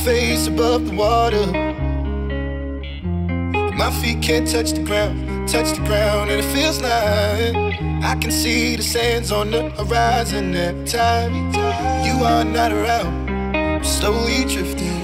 face above the water. My feet can't touch the ground, and it feels like I can see the sands on the horizon every time you are not around. I'm slowly drifting.